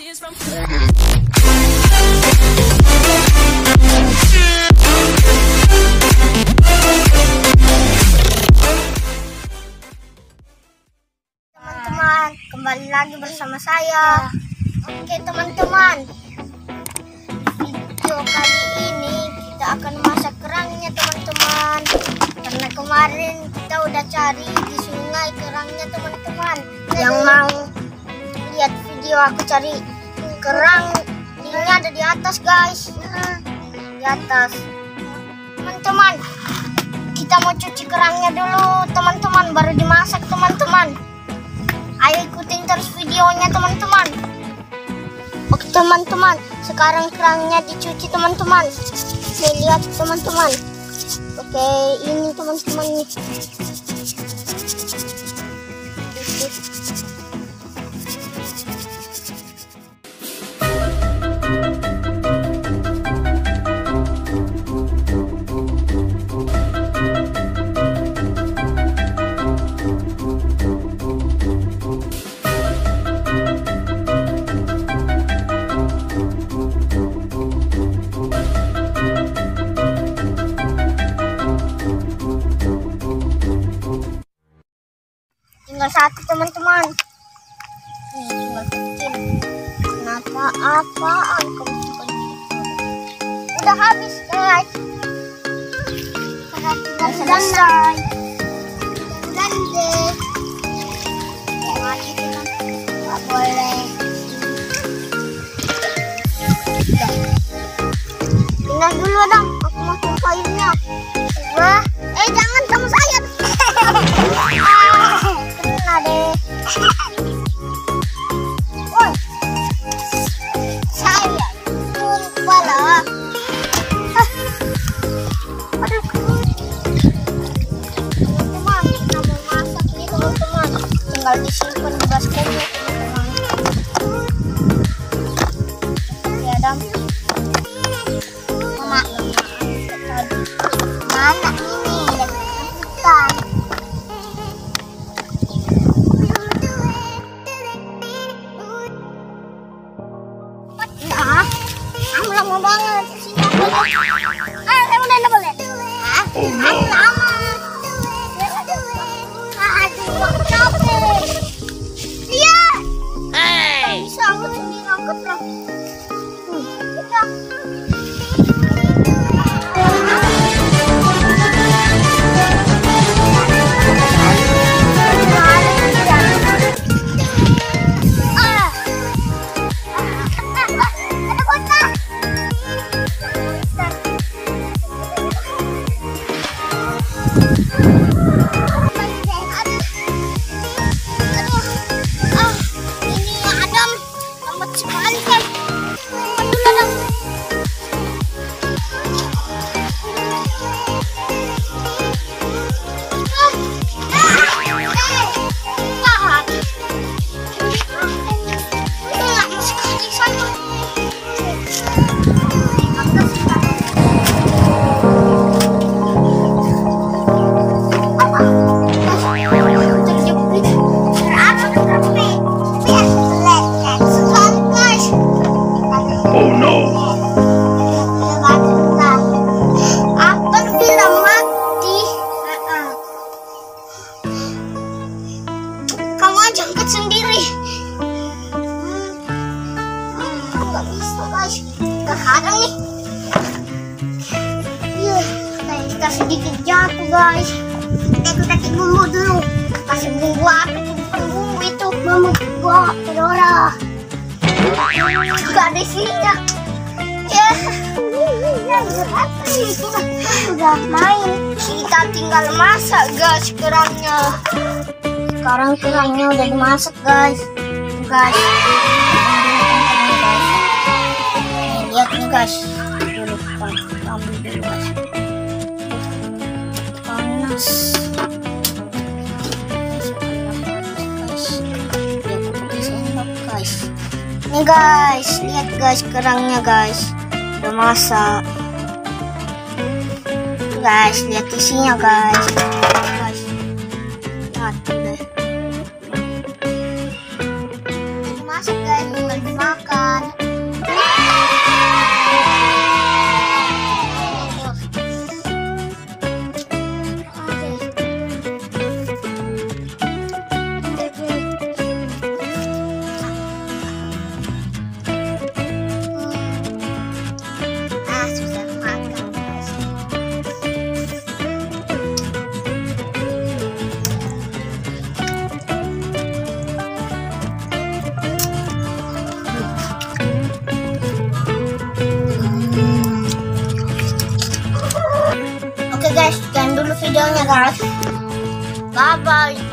Teman-teman, kembali lagi bersama saya. Oke teman-teman, video kali ini kita akan masak kerangnya teman-teman. Karena kemarin kita udah cari di sungai kerangnya teman-teman. Yang mau lihat video aku cari kerang, linknya ada di atas guys. Di atas. Teman-teman, kita mau cuci kerangnya dulu teman-teman, baru dimasak teman-teman. Ayo ikutin terus videonya teman-teman. Oke teman-teman, sekarang kerangnya dicuci teman-teman. Saya lihat teman-teman. Oke, ini teman-teman nih. Tinggal satu teman-teman. Tinggal kecil. Kenapa apaan kamu suka gitu? Udah habis guys. Udah selesai. Dan deh. Jangan itu kan. Gak boleh. Pindah dulu dong. Aku mau cobainnya. Wah. Jangan kamu saya. Deh. Woi, saya lupa lah. Aduh, teman-teman, kita mau masak nih teman-teman. Tinggal disimpan di basketnya teman-teman. Ya dam. Mama, mana ini yang kita? Lama banget sini aku. Kamu udah boleh? Hah? Lama. Aduh, aku capek. Lihat. Hey. Bisa angkat sendiri, angkat lah. Udah. Jangkat sendiri. Nggak bisa guys, terkadang nih. Kita sedikit jatuh guys. Kita kasih bumbu dulu. Kasih bumbu apa? Bukan bumbu itu, bumbu gua Fedora. Gak ada isinya. Ya, udah main. Kita tinggal masak guys kerangnya. Sekarang kerangnya udah dimasak guys. Guys. Lihat nih guys. Dulu kita ambil dulu guys. Panas. Guys. Nih guys, lihat guys kerangnya guys. Udah masak. Guys, lihat isinya guys. Guys. Lihat deh. Masak guys, tinggal dimakan. kerangnya guys. Bye bye.